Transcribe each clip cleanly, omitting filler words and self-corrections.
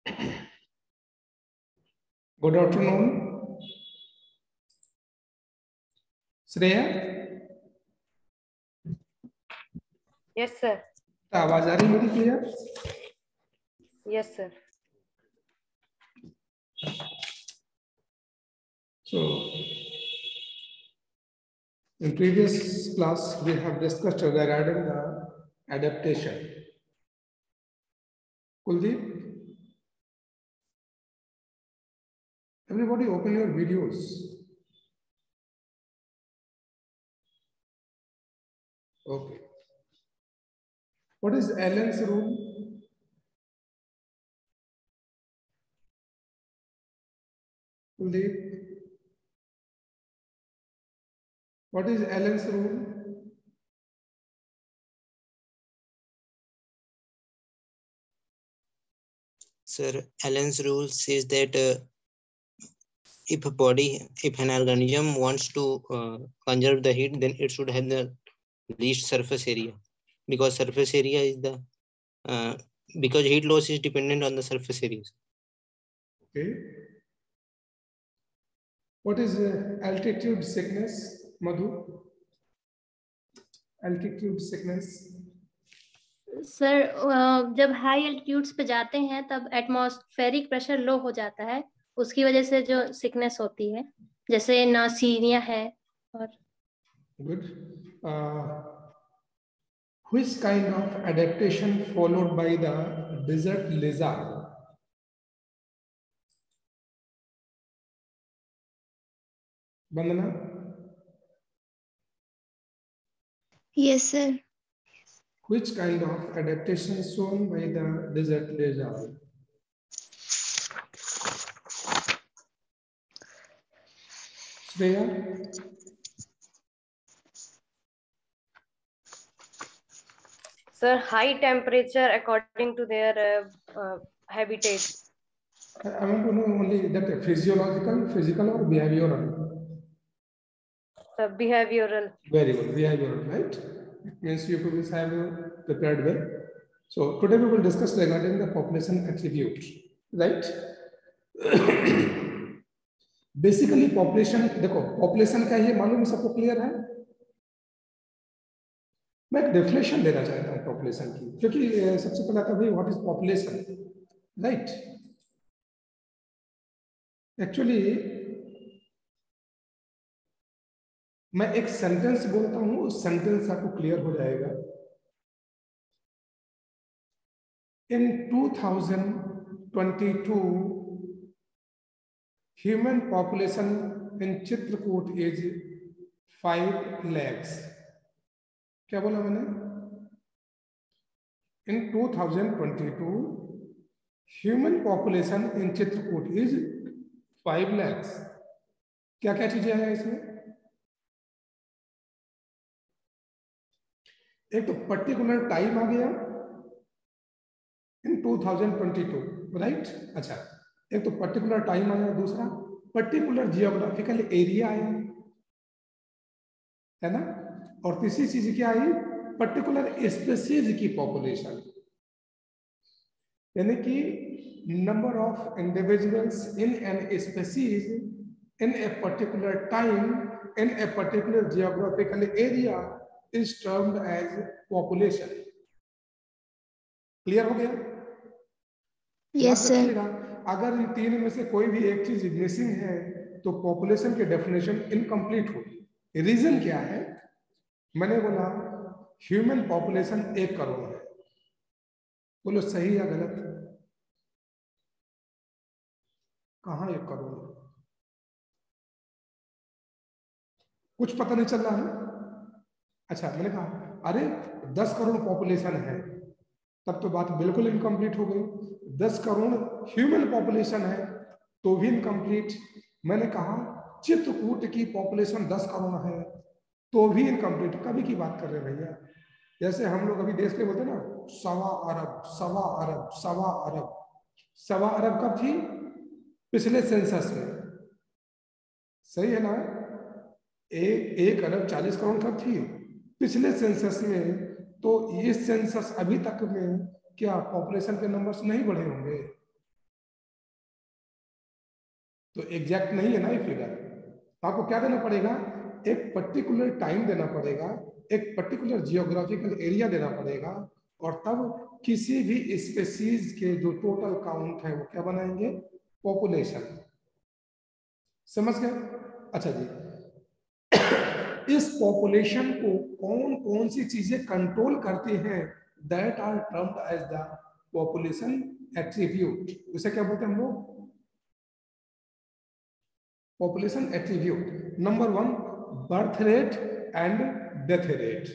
Good afternoon, Shreya. Yes sir. आवाज आ रही मेरी clear? Yes sir. So, in previous class we have discussed regarding the adaptation. Kuldeep, everybody open your videos. Okay. What is Allen's rule? Kuldeep, what is Allen's rule? Sir, Allen's rule says that if an organism wants to conserve the heat, then it should have the least surface area, because surface area is the because heat loss is dependent on the surface areas. Okay. What is altitude sickness, Madhu? Altitude sickness. Sir जब high altitudes पे जाते हैं तब atmospheric pressure low हो जाता है, उसकी वजह से जो सिकनेस होती है, जैसे नासीरिया है। और Good. Which kind of adaptation followed by the desert lizard? Vandana? Yes, sir. Which kind of adaptation shown by the desert lizard? Shreya? Sir, high temperature according to their habitat. I want to know only that physiological, physical or behavioral? Sir, behavioral. Very good, behavioral, right? It means you people have prepared well. So today we will discuss regarding the population attribute, right? Basically population, देखो population क्या है मालूम सबको clear है? मैं एक definition देना चाहता हूँ पॉपुलेशन की, क्योंकि सबसे पहले आता है भाई what is population, right? Actually मैं एक सेंटेंस बोलता हूं, उस सेंटेंस आपको क्लियर हो जाएगा। In 2022 human population in Chitrakoot is 5 lakhs। क्या बोला मैंने? In 2022 human population in Chitrakoot is 5 lakhs। क्या क्या चीजें हैं इसमें? एक तो पर्टिकुलर टाइम आ गया इन 2022, राइट? अच्छा, एक तो पर्टिकुलर टाइम आया, दूसरा पर्टिकुलर जियोग्राफिकल एरिया आया, है ना? और तीसरी चीज क्या आई? पर्टिकुलर स्पेसीज की पॉपुलेशन, यानी कि number of individuals in an species in a particular time in a particular geographical area is termed as population। Clear हो गया? Yes, sir. अगर इन तीन में से कोई भी एक चीज मिसिंग है तो पॉपुलेशन की डेफिनेशन इनकम्प्लीट होगी। रीजन क्या है? मैंने बोला ह्यूमन पॉपुलेशन 1 करोड़ है, बोलो सही या गलत? कहां 1 करोड़? कुछ पता नहीं चल रहा है। अच्छा, मैंने कहा अरे 10 करोड़ पॉपुलेशन है, तब तो बात बिल्कुल इनकम्प्लीट हो गई। 10 करोड़ ह्यूमन पॉपुलेशन है तो भी इनकम्प्लीट। मैंने कहा चित्रकूट की पॉपुलेशन 10 करोड़ है तो भी इनकम्प्लीट। कभी की बात कर रहे हैं भैया? जैसे हम लोग अभी देश के बोलते ना 1.25 अरब, 1.25 अरब, 1.25 अरब। 1.25 अरब कब थी? पिछले सेंसस में, सही है ना? 1 अरब 40 करोड़ कब थी? पिछले सेंसस में। तो ये सेंसस अभी तक में क्या पॉपुलेशन के नंबर्स नहीं बढ़े होंगे? तो एग्जैक्ट नहीं है ना ये फिगर। तो आपको क्या देना पड़ेगा, एक पर्टिकुलर टाइम देना पड़ेगा, एक पर्टिकुलर जियोग्राफिकल एरिया देना पड़ेगा, और तब किसी भी स्पेसीज के जो टोटल काउंट है वो क्या बनाएंगे, पॉपुलेशन। समझ गए? अच्छा जी, इस पॉपुलेशन को कौन कौन सी चीजें कंट्रोल करती हैं, that are termed as the population attribute. उसे क्या बोलते हैं हम लोग, population attribute. Number 1 birth rate and death rate.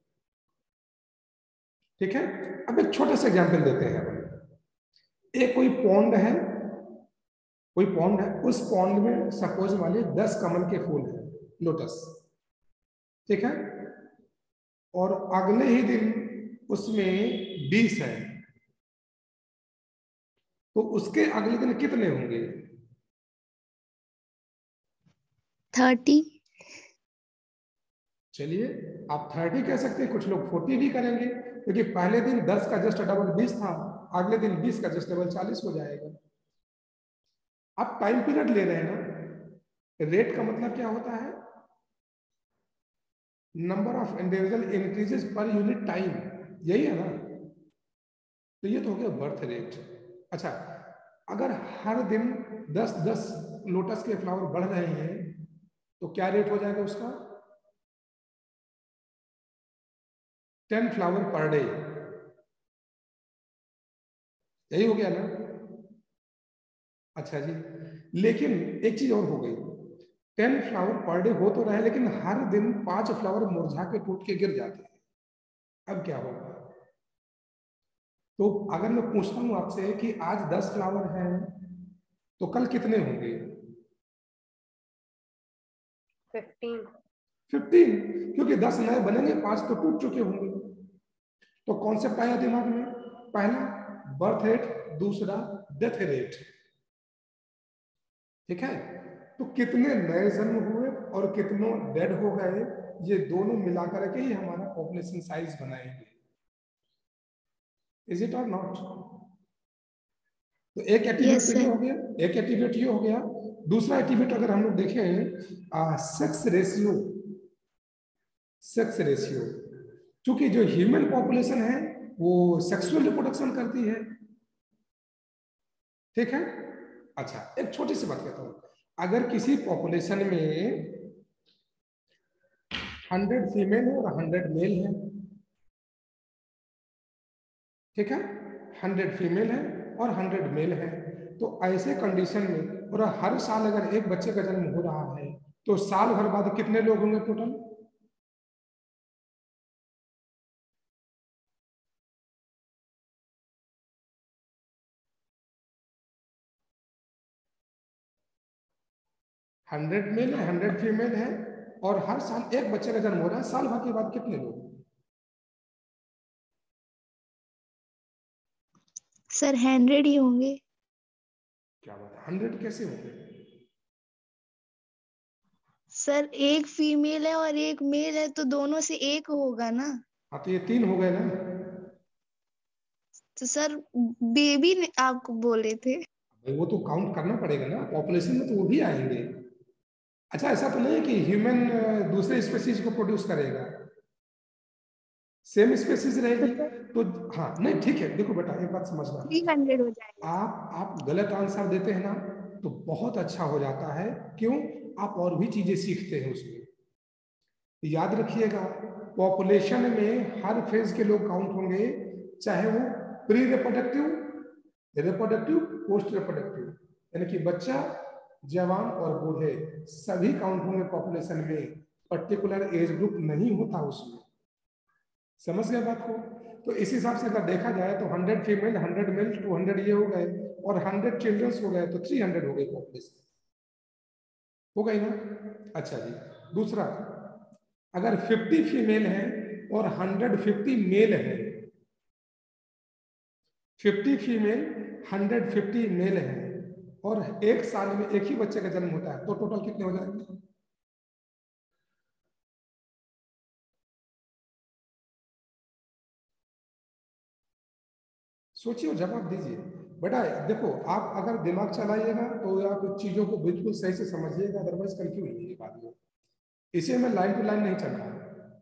ठीक है, अब एक छोटे से एग्जांपल देते हैं अपन। एक कोई पॉन्ड है, कोई पॉन्ड है, उस पॉन्ड में सपोज वाले 10 कमल के फूल हैं, लोटस। ठीक है, और अगले ही दिन उसमें 20 है, तो उसके अगले दिन कितने होंगे? 30। चलिए, आप 30 कह सकते हैं, कुछ लोग 40 भी करेंगे, क्योंकि पहले दिन 10 का जस्ट डबल 20 था, अगले दिन 20 का जस्ट डबल 40 हो जाएगा। आप टाइम पीरियड ले रहे हैं ना, रेट का मतलब क्या होता है, number of individual increases per unit time, यही है ना। तो ये तो हो गया बर्थ रेट। अच्छा, अगर हर दिन 10-10 लोटस के फ्लावर बढ़ रहे हैं तो क्या रेट हो जाएगा उसका, 10 फ्लावर पर डे, यही हो गया ना। अच्छा जी, लेकिन एक चीज और हो गई, 10 फ्लावर पर डे हो तो रहे, लेकिन हर दिन 5 फ्लावर मुरझा के टूट के गिर जाते हैं। अब क्या होगा? तो अगर मैं पूछता हूं आपसे कि आज 10 फ्लावर हैं तो कल कितने होंगे? 15, क्योंकि 10 नए बनेंगे, 5 तो टूट चुके होंगे। तो कॉन्सेप्ट आया दिमाग में, पहला बर्थ रेट, दूसरा डेथ रेट। ठीक है, तो कितने नए जन्म हुए और कितनों डेड हो गए, ये दोनों मिलाकर के ही हमारा पॉपुलेशन साइज बनाएंगे। इज इट और नॉट? तो एक एट्रीब्यूट Yes, तो ये sir. हो गया, एक एट्रीब्यूट ये हो गया। दूसरा एट्रीब्यूट अगर हम लोग देखें, सेक्स रेशियो। सेक्स रेशियो, क्योंकि जो ह्यूमन पॉपुलेशन है वो सेक्सुअल रिप्रोडक्शन करती है। ठीक है, अच्छा एक छोटी सी बात कहता हूं, अगर किसी पॉपुलेशन में 100 फीमेल है और 100 मेल है, ठीक है, 100 फीमेल है और 100 मेल है, तो ऐसे कंडीशन में और हर साल अगर एक बच्चे का जन्म हो रहा है तो साल भर बाद कितने लोग होंगे टोटल? हंड्रेड मेल है, 100 फीमेल है, और हर साल एक बच्चे का जन्म हो रहा है, साल भर के बाद कितने लोग? सर 100 ही होंगे। क्या बात है, 100 कैसे होंगे? सर एक फीमेल है और एक मेल है तो दोनों से एक होगा ना। हाँ, तो ये 3 हो गए ना। तो सर बेबी आपको बोले थे। भाई वो तो काउंट करना पड़ेगा ना, पॉपुलेशन में तो वो भी आएंगे। अच्छा, ऐसा तो नहीं है कि ह्यूमन दूसरे स्पेसीज को प्रोड्यूस करेगा, सेम स्पेसीज तो रहेगी। सर तो हाँ, नहीं ठीक है, देखो बेटा एक बात समझना, 300 हो जाएगा। आप गलत आंसर देते हैं ना तो बहुत अच्छा हो जाता है। क्यों? आप और भी चीजें सीखते हैं उसमें। याद रखिएगा, पॉपुलेशन में हर फेज के लोग काउंट होंगे, चाहे वो pre reproductive, reproductive, post reproductive, यानी कि बच्चा, जवान और बूढ़े सभी काउंट होंगे पॉपुलेशन में। पर्टिकुलर एज ग्रुप नहीं होता उसमें। समझ गए बात को? तो इस हिसाब से अगर देखा जाए तो 100 फीमेल, 100 मेल, 200 ये हो गए, और 100 चिल्ड्रंस हो गए, तो 300 हो गई पॉपुलेशन, हो गई ना। अच्छा जी, दूसरा, अगर 50 फीमेल है और 150 मेल है, 50 फीमेल 150 मेल है, और एक साल में एक ही बच्चे का जन्म होता है, तो टोटल कितने हो जाएंगे? सोचिए और जवाब दीजिए, बेटा देखो, आप अगर दिमाग चलाइएगा तो आप चीजों को बिल्कुल सही से समझिएगा, अदरवाइज कंफ्यूज होंगे बाद में। इसे मैं लाइन टू लाइन नहीं चल रहा।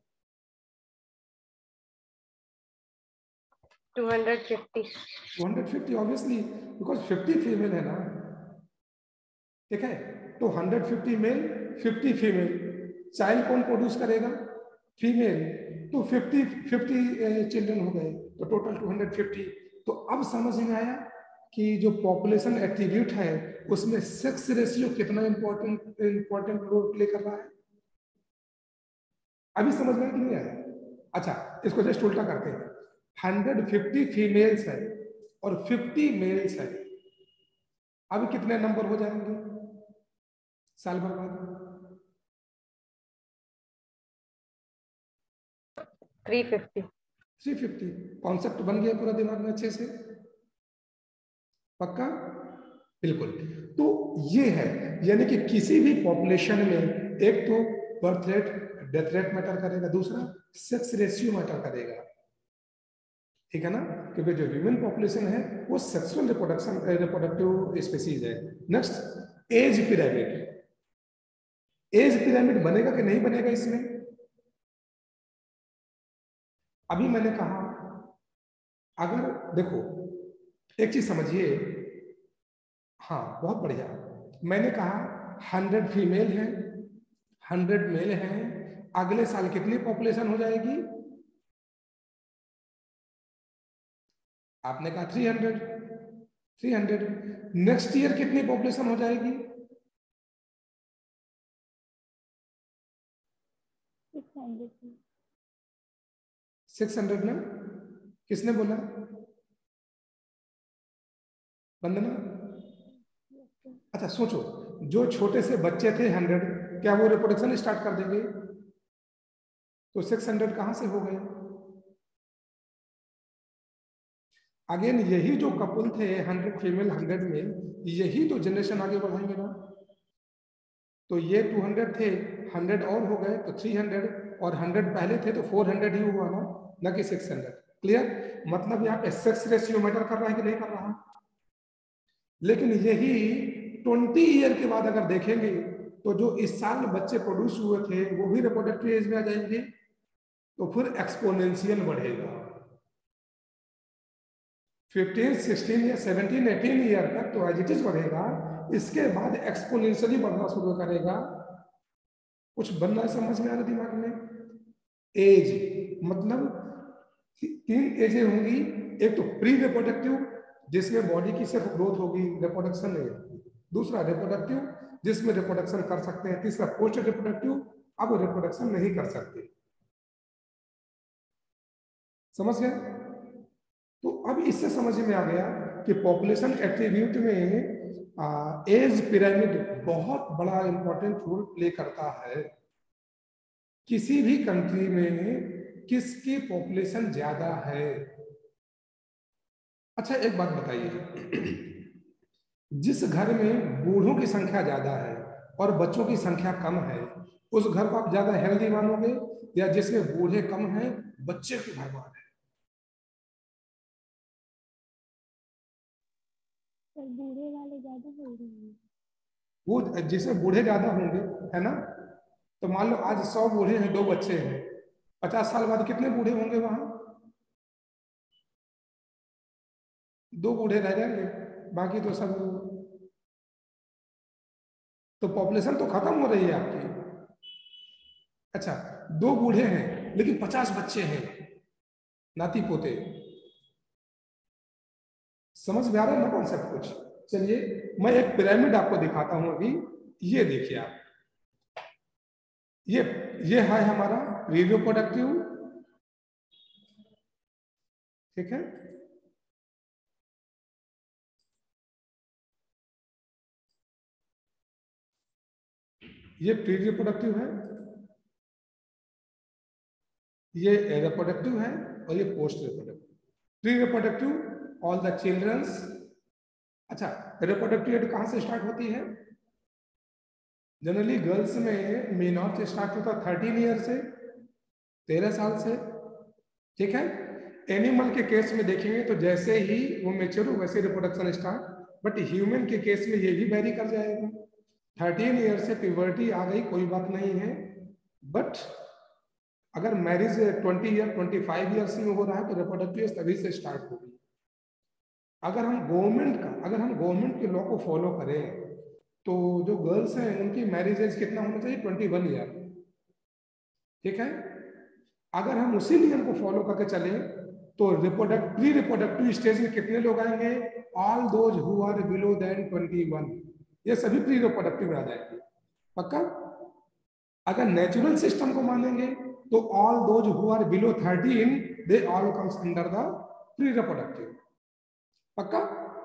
250 ऑब्वियसली, बिकॉज 50 फीमेल है ना, ठीक है। तो 150 मेल 50 फीमेल, चाइल्ड कौन प्रोड्यूस करेगा? फीमेल। तो 50 चिल्ड्रन हो गए, तो टोटल 250। तो अब समझ में आया कि जो पॉपुलेशन एट्रीब्यूट है उसमें सेक्स रेशियो कितना इंपॉर्टेंट रोल प्ले कर रहा है। अभी समझ में नहीं आया? अच्छा, इसको जस्ट उल्टा करते हैं। 150 फीमेल्स है और 50 मेल्स है, अब कितने नंबर हो जाएंगे साल भर बाद? 350। कॉन्सेप्ट बन गया पूरा दिमाग में अच्छे से? पक्का? बिल्कुल। तो ये है, यानी कि किसी भी पॉपुलेशन में एक तो birth rate, death rate matter करेगा, दूसरा सेक्स रेशियो मैटर करेगा, ठीक है ना, क्योंकि जो ह्यूमन पॉपुलेशन है वो सेक्सुअल रिप्रोडक्टिव स्पीसीज है। Next, age pyramid. Age pyramid बनेगा कि नहीं बनेगा इसमें? अभी मैंने कहा, अगर देखो एक चीज समझिए, हाँ बहुत बढ़िया, मैंने कहा 100 फीमेल है 100 मेल है, अगले साल कितनी पॉपुलेशन हो जाएगी? आपने कहा 300। नेक्स्ट ईयर कितनी पॉपुलेशन हो जाएगी? 600 ना? किसने बोला? वंदना? अच्छा सोचो, जो छोटे से बच्चे थे 100, क्या वो रिप्रोडक्शन स्टार्ट कर देंगे? तो 600 कहां से हो गए? अगेन यही जो कपल थे 100 फीमेल 100 मेल, यही तो जनरेशन आगे बढ़ाएंगे ना। तो ये 200 थे, 100 और हो गए तो 300, और 100 पहले थे तो 400 ही हुआ ना कि 600। क्लियर? मतलब यहाँ पे सेक्स रेशियो मैटर कर रहा है कि नहीं कर रहा? लेकिन यही 20 ईयर के बाद अगर देखेंगे तो जो इस साल बच्चे प्रोड्यूस हुए थे वो भी रिप्रोडक्टिव एज में आ जाएंगे, तो फिर एक्सपोनेंशियल बढ़ेगा। 15, 16 या 17, 18 ईयर तक तो एज इट इज बढ़ेगा, इसके बाद एक्सपोनेंशियली बढ़ना शुरू करेगा। कुछ बनना समझ में आ रहा दिमाग में? एज मतलब 3 एजें होंगी, एक तो प्री रिप्रोडक्टिव जिसमें बॉडी की सिर्फ ग्रोथ होगी, रिप्रोडक्शन नहीं होगी, दूसरा रिप्रोडक्टिव जिसमें रिप्रोडक्शन कर सकते हैं, तीसरा पोस्ट रिप्रोडक्टिव, अब रिप्रोडक्शन नहीं कर सकते। समझ गए? तो अब इससे समझ में आ गया कि पॉपुलेशन एट्रीब्यूट में एज पिरामिड बहुत बड़ा इंपॉर्टेंट रोल प्ले करता है। किसी भी कंट्री में किसकी पॉपुलेशन ज्यादा है? अच्छा एक बात बताइए, जिस घर में बूढ़ों की संख्या ज्यादा है और बच्चों की संख्या कम है, उस घर को आप ज्यादा हेल्दी मानोगे, या जिसमें बूढ़े कम हैं बच्चे की भरमार है? बूढ़े वाले ज्यादा हेल्दी हैं। वो जिसमें बूढ़े ज्यादा होंगे, है ना? तो मान लो आज 100 बूढ़े हैं, 2 बच्चे हैं, 50 साल बाद कितने बूढ़े होंगे वहां? 2 बूढ़े रह जाएंगे, बाकी तो सब। तो पॉपुलेशन तो खत्म हो रही है आपकी। अच्छा 2 बूढ़े हैं लेकिन 50 बच्चे हैं, नाती पोते। समझ में आ रहा है ना कॉन्सेप्ट कुछ? चलिए मैं एक पिरामिड आपको दिखाता हूं अभी, ये देखिए आप, ये है हमारा रिप्रोडक्टिव, ठीक है। ये प्री रिप्रोडक्टिव है, ये रिप्रोडक्टिव है, और ये post reproductive. Pre reproductive all the childrens. अच्छा रिप्रोडक्टिव एज कहां से स्टार्ट होती है? जनरली गर्ल्स में मेनॉर्थ स्टार्ट होता 13 ईयर से, 13 साल से, ठीक है। एनिमल के केस में देखेंगे तो जैसे ही वो मेच्योर हो वैसे रिप्रोडक्शन स्टार्ट, बट ह्यूमन के केस में ये भी वेरी कर जाएगा। 13 ईयर से प्यूबर्टी आ गई कोई बात नहीं है, बट अगर मैरिज 20 ईयर 25 ईयर्स में हो रहा है तो रिप्रोडक्टिव एज तभी से स्टार्ट होगी। अगर हम गवर्नमेंट के लॉ को फॉलो करें तो जो गर्ल्स हैं उनकी मैरिज एज कितना होना चाहिए? 21 ईयर, ठीक है। अगर हम उसी नियम को फॉलो करके चले तो प्री रिप्रोडक्टिव स्टेज में कितने लोग आएंगे? All those who are below than 21, ये सभी प्री रिप्रोडक्टिव में आ जाएंगे, पक्का। अगर नेचुरल सिस्टम को मानेंगे तो all those who are below 13 they all comes under the pre reproductive, पक्का।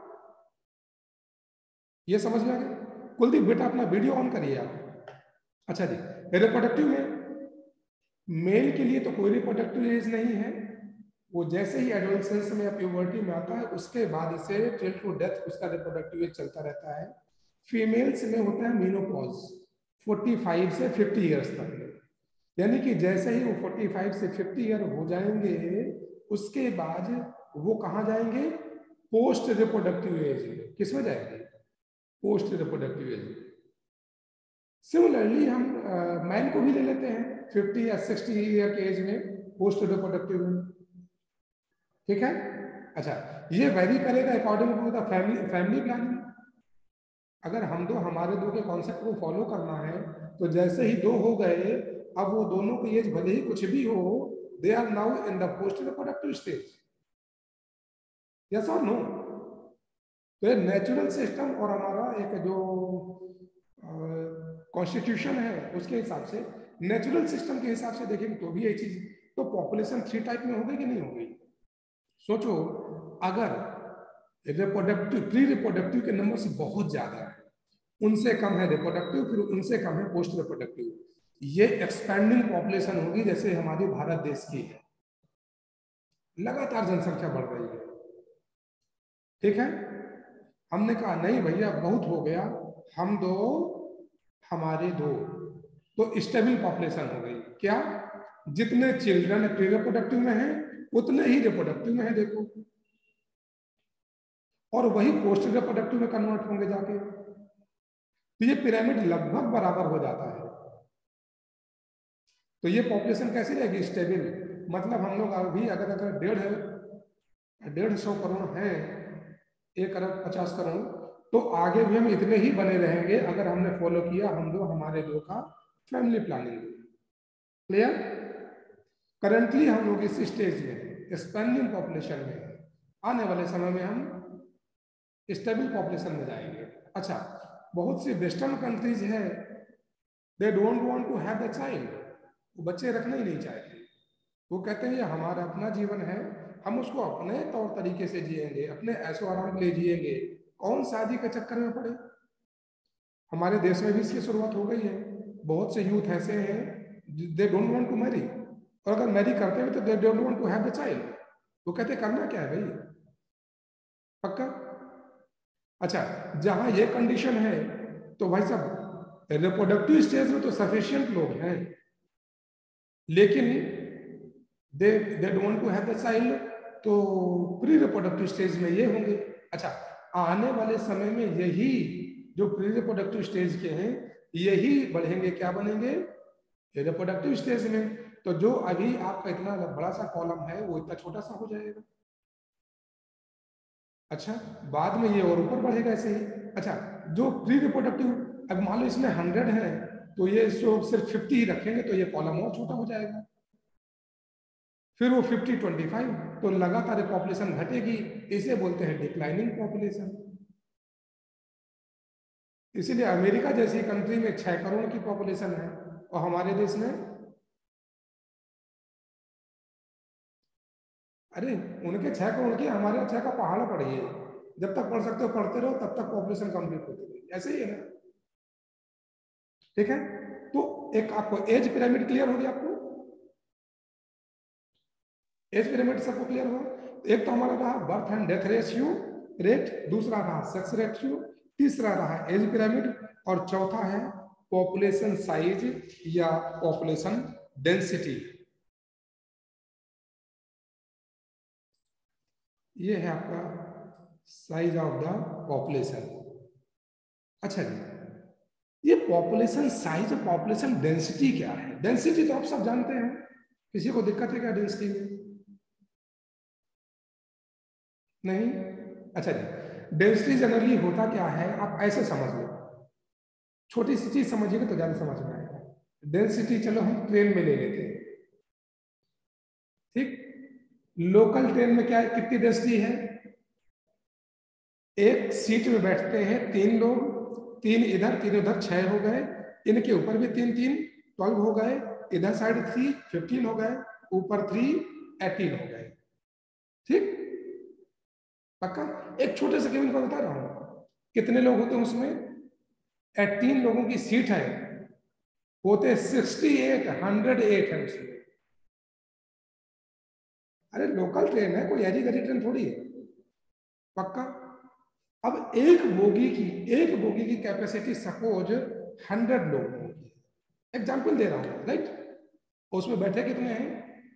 ये समझ में आ गया? कुलदीप बेटा अपना वीडियो ऑन करिए आप। अच्छा जी, रिप्रोडक्टिव में मेल के लिए तो कोई रिप्रोडक्टिव एज नहीं है, वो जैसे ही एडोलसेंस में या प्यूबर्टी में आता है उसके बाद से टिल टू डेथ उसका रिप्रोडक्टिव एज चलता रहता है। फीमेल्स में होता है मेनोपॉज 45 से 50 ईयर्स तक, यानी कि जैसे ही वो 45 से 50 ईयर हो जाएंगे उसके बाद वो कहाँ जाएंगे? पोस्ट रिप्रोडक्टिव एज में। किसमें जाएंगे? Post reproductive age. सिमिलरली हम मैन को भी ले लेते हैं 50 या 60 ईयर के एज में पोस्ट रिप्रोडक्टिव में, ठीक है। अच्छा, ये वेरी करेगा according to the family planning. अगर हमारे दो के कॉन्सेप्ट को फॉलो करना है तो जैसे ही दो हो गए, अब वो दोनों की एज भले ही कुछ भी हो, they are now in the post reproductive stage, yes और नो? तो नेचुरल सिस्टम और हमारा एक जो कॉन्स्टिट्यूशन है उसके हिसाब से, नेचुरल सिस्टम के हिसाब से देखेंगे तो भी ये चीज, तो पॉपुलेशन 3 टाइप में हो गई कि नहीं हो गई? सोचो, अगर प्री रिप्रोडक्टिव के नंबर से बहुत ज्यादा है, उनसे कम है रिप्रोडक्टिव, फिर उनसे कम है पोस्ट रिप्रोडक्टिव, ये एक्सपेंडिंग पॉपुलेशन होगी जैसे हमारे भारत देश की है, लगातार जनसंख्या बढ़ रही है, ठीक है। हमने कहा नहीं भैया बहुत हो गया, हम दो हमारे दो, तो स्टेबल पॉपुलेशन हो गई। क्या? जितने चिल्ड्रन प्री रिप्रोडक्टिव में हैं उतने ही रिप्रोडक्टिव में है, देखो, और वही पोस्ट रिप्रोडक्टिव में कन्वर्ट होंगे जाके, तो ये पिरामिड लगभग बराबर हो जाता है। तो ये पॉपुलेशन कैसे रहेगी? स्टेबल। मतलब हम लोग अभी अगर 150 करोड़ है, 1 अरब 50 करोड़, तो आगे भी हम इतने ही बने रहेंगे अगर हमने फॉलो किया हम दो हमारे दो का फैमिली प्लानिंग। क्लियर? करंटली हम लोग इस स्टेज में एक्सपेंडिंग पॉपुलेशन में, आने वाले समय में हम स्टेबल पॉपुलेशन में जाएंगे। अच्छा, बहुत सी वेस्टर्न कंट्रीज है, they don't want to have the child, वो बच्चे रखना ही नहीं चाहते। वो कहते हैं ये हमारा अपना जीवन है, हम उसको अपने तौर तरीके से जिएंगे, अपने ऐशो आराम के लिए जिएंगे, कौन शादी के चक्कर में पड़े। हमारे देश में भी इसकी शुरुआत हो गई है, बहुत से यूथ ऐसे हैं they don't want to marry, और अगर मैरी करते हैं तो they don't want to have the child. वो कहते करना क्या है भाई, पक्का। अच्छा, जहां ये कंडीशन है तो भाई साहब रिप्रोडक्टिव स्टेज में तो सफिशिएंट लोग हैं, लेकिन they don't want to have the child, तो प्री रिप्रोडक्टिव स्टेज में ये होंगे। अच्छा, आने वाले समय में यही जो प्री रिप्रोडक्टिव स्टेज के हैं यही बढ़ेंगे, क्या बनेंगे? रिप्रोडक्टिव स्टेज में। तो जो अभी आपका इतना बड़ा सा कॉलम है वो इतना छोटा सा हो जाएगा। अच्छा, बाद में ये और ऊपर बढ़ेगा ऐसे ही। अच्छा, जो प्री रिप्रोडक्टिव, अब मान लो इसमें 100 है तो ये सिर्फ 50 ही रखेंगे तो ये कॉलम और छोटा हो जाएगा, फिर वो 50 25, तो लगातार पॉपुलेशन घटेगी, इसे बोलते हैं डिक्लाइनिंग पॉपुलेशन। इसीलिए अमेरिका जैसी कंट्री में 6 करोड़ की पॉपुलेशन है और हमारे देश में, अरे उनके 6 करोड़ की, हमारे 6 का पहाड़ा पढ़िए, जब तक पढ़ सकते हो पढ़ते रहो, तब तक पॉपुलेशन कंप्लीट होती है, ऐसे ही है ना, ठीक है। तो एक आपको एज पिरामिड क्लियर हो गया, आपको एज पिरामिड सबको क्लियर हो। एक तो हमारा रहा birth and death ratio rate, दूसरा रहा सेक्स रेशियो, तीसरा रहा एज पिरामिड, और चौथा है पॉपुलेशन साइज या पॉपुलेशन डेंसिटी। ये है आपका साइज ऑफ द पॉपुलेशन। अच्छा जी, ये पॉपुलेशन साइज और पॉपुलेशन डेंसिटी क्या है? डेंसिटी तो आप सब जानते हैं, किसी को दिक्कत है क्या डेंसिटी में? नहीं? अच्छा जी, डेंसिटी जनरली होता क्या है, आप ऐसे समझ लो, छोटी सी चीज समझिएगा तो ज्यादा समझ में आएगा। डेंसिटी चलो हम ट्रेन में ले लेते हैं, ठीक? लोकल ट्रेन में क्या है, कितनी डेंसिटी है? एक सीट में बैठते हैं 3 लोग, 3 इधर 3 उधर, 6 हो गए, इनके ऊपर भी 3 3 12 हो गए, इधर साइड 3 15 हो गए, ऊपर 3 18 हो गए, ठीक? पक्का? एक छोटे से केबिन को बता रहा हूं, कितने लोग होते हैं उसमें? 18 लोगों की सीट है, होते 68 108 है उसमें। अरे लोकल ट्रेन है, कोई ऐसी गरीब ट्रेन थोड़ी है। पक्का? अब एक बोगी की कैपेसिटी सपोज 100 लोगों की, एग्जांपल दे रहा हूं, राइट? उसमें बैठे कितने हैं?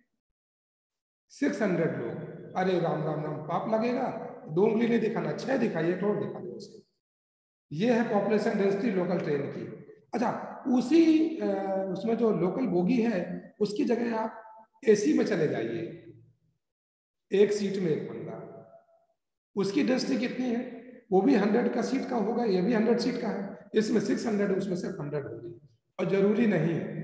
600 लोग। अरे राम राम राम, पाप लगेगा, 2 उंगली नहीं दिखाना, 6 दिखाइए, तो दिखा दो उसे। ये है पॉपुलेशन डेंसिटी लोकल ट्रेन की। अच्छा, उसी उसमें जो लोकल बोगी है उसकी जगह आप एसी में चले जाइए, एक सीट में एक बंदा, उसकी डेंसिटी कितनी है? वो भी 100 का सीट का होगा, ये भी 100 सीट का है, इसमें 600 है, उसमें सिर्फ 100 होगी। और जरूरी नहीं है,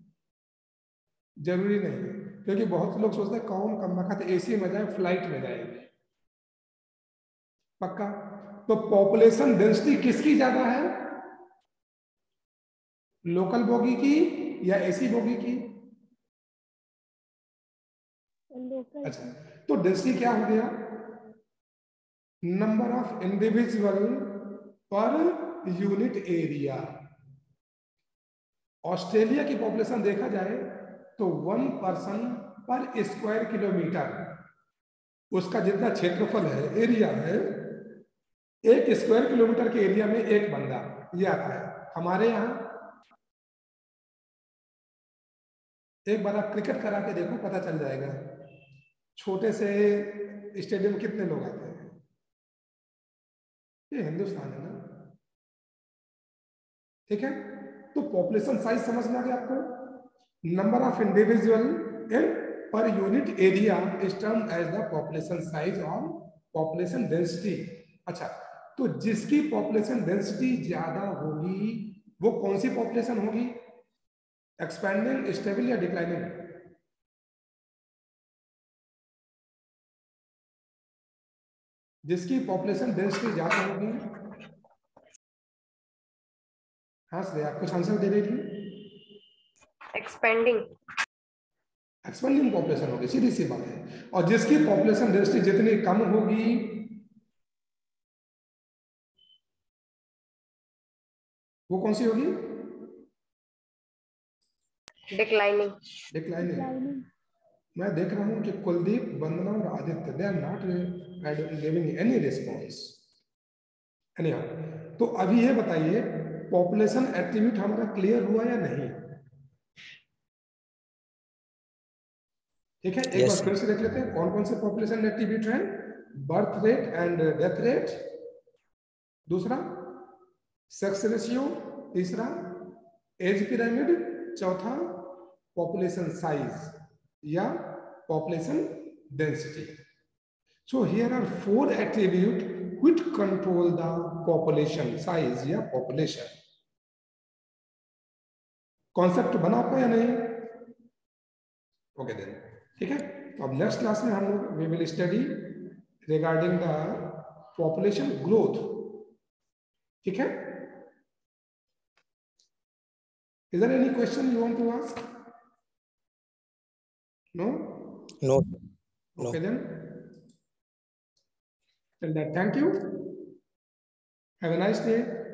क्योंकि बहुत लोग सोचते हैं कौन कम वक्त एसी में जाए, फ्लाइट में जाएंगे। पक्का? तो पॉपुलेशन डेंसिटी किसकी ज्यादा है, लोकल बोगी की या एसी बोगी की? अच्छा, तो डेंसिटी क्या हो गया? Number of individual per unit area. Australia की पॉपुलेशन देखा जाए तो 1 पर्सन पर स्क्वायर किलोमीटर, उसका जितना क्षेत्रफल है, एरिया है, 1 स्क्वायर किलोमीटर के एरिया में एक बंदा, ये आता है। हमारे यहाँ एक बार आप क्रिकेट करा के देखो, पता चल जाएगा, छोटे से स्टेडियम कितने लोग आते हैं। ये हिंदुस्तान है ना, ठीक है? तो पॉपुलेशन साइज समझ में आ गया आपको? Number of individual in per unit area is termed as the population size और पॉपुलेशन डेंसिटी। अच्छा, तो जिसकी पॉपुलेशन डेंसिटी ज्यादा होगी वो कौन सी पॉपुलेशन होगी? एक्सपैंडिंग, स्टेबल या डिक्लाइनिंग? जिसकी पॉपुलेशन डेंसिटी ज्यादा होगी, हाँ श्रेया कुछ आंसर दे रही थी। एक्सपेंडिंग। एक्सपेंडिंग पॉपुलेशन होगी, सीधी सी बात है। और जिसकी पॉपुलेशन डेंसिटी जितनी कम होगी वो कौन सी होगी? डिक्लाइनिंग। डिक्लाइनिंग। मैं देख रहा हूं कि कुलदीप, वंदना और Aditya, they are not giving any response. Anyhow, तो अभी ये बताइए पॉपुलेशन एट्रीब्यूट हमारा क्लियर हुआ या नहीं? ठीक है, एक बार फिर से देख लेते हैं कौन कौन से पॉपुलेशन एट्रीब्यूट हैं। Birth rate and death rate, दूसरा सेक्स रेशियो, तीसरा एज पिरामिड, चौथा पॉपुलेशन साइज या population density. So here are 4 attributes which control the population size या population. कॉन्सेप्ट बना आपका या नहीं? ओके देन, ठीक है। तो अब नेक्स्ट क्लास में हम लोग we will study regarding the population growth, ठीक है। Is there any question you want to ask? No? No. Okay then. Thank you. Have a nice day.